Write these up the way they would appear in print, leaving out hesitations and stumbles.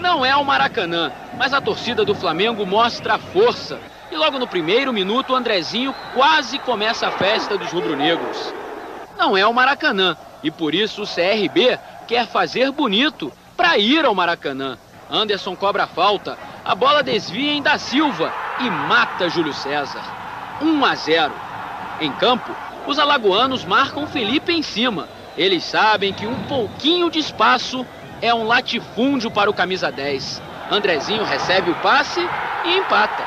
Não é o Maracanã, mas a torcida do Flamengo mostra a força. E logo no primeiro minuto, o Andrezinho quase começa a festa dos rubro-negros. Não é o Maracanã, e por isso o CRB quer fazer bonito para ir ao Maracanã. Anderson cobra a falta, a bola desvia em Da Silva e mata Júlio César. 1-0. Em campo, os alagoanos marcam Felipe em cima. Eles sabem que um pouquinho de espaço é um latifúndio para o camisa 10. Andrezinho recebe o passe e empata.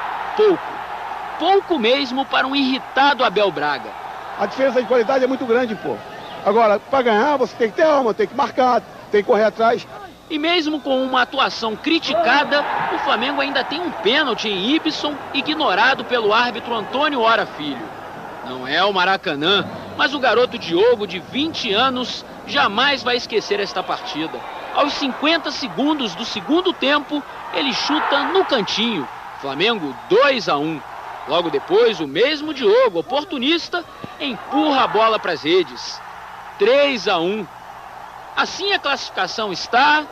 Pouco mesmo para um irritado Abel Braga. A diferença de qualidade é muito grande, pô. Agora, para ganhar, você tem que ter alma, tem que marcar, tem que correr atrás. E mesmo com uma atuação criticada, o Flamengo ainda tem um pênalti em Ibson, ignorado pelo árbitro Antônio Ora Filho. Não é o Maracanã, mas o garoto Diogo, de 20 anos, jamais vai esquecer esta partida. Aos 50 segundos do segundo tempo, ele chuta no cantinho. Flamengo 2-1. Logo depois, o mesmo Diogo, oportunista, empurra a bola para as redes. 3-1. Assim a classificação está...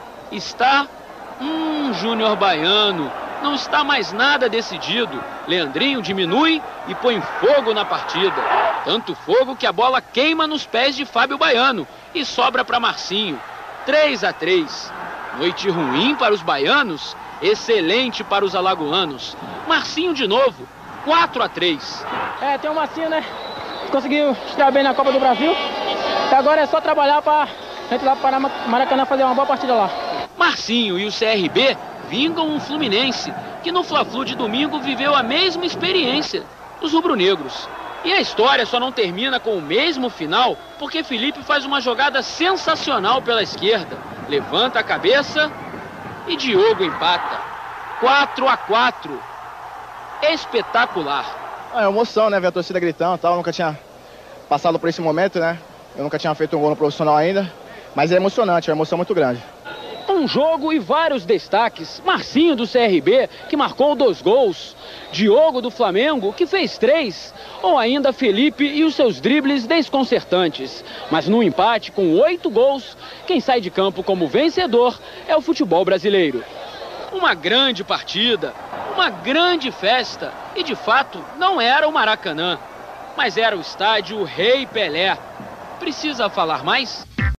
Júnior Baiano. Não está mais nada decidido. Leandrinho diminui e põe fogo na partida. Tanto fogo que a bola queima nos pés de Fábio Baiano e sobra para Marcinho. 3-3. Noite ruim para os baianos, excelente para os alagoanos. Marcinho de novo. 4-3. Tem o Marcinho, né? Conseguiu estrear bem na Copa do Brasil. E agora é só trabalhar para a gente lá para Maracanã fazer uma boa partida lá. Marcinho e o CRB vingam um Fluminense, que no Fla-Flu de domingo viveu a mesma experiência dos rubro-negros. E a história só não termina com o mesmo final, porque Felipe faz uma jogada sensacional pela esquerda. Levanta a cabeça e Diogo empata. 4-4. Espetacular. É emoção, né? Ver a torcida gritando e tal. Eu nunca tinha passado por esse momento, né? Eu nunca tinha feito um gol no profissional ainda. Mas é emocionante, é uma emoção muito grande. Um jogo e vários destaques. Marcinho do CRB, que marcou 2 gols. Diogo do Flamengo, que fez 3. Ou ainda Felipe e os seus dribles desconcertantes. Mas no empate, com 8 gols, quem sai de campo como vencedor é o futebol brasileiro. Uma grande partida, uma grande festa. E de fato, não era o Maracanã, mas era o estádio Rei Pelé. Precisa falar mais?